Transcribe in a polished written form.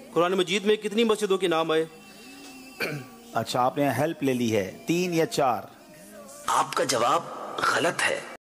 कुरान मजीद में कितनी मस्जिदों के नाम आए? अच्छा, आपने हेल्प ले ली है, 3 या 4? आपका जवाब गलत है।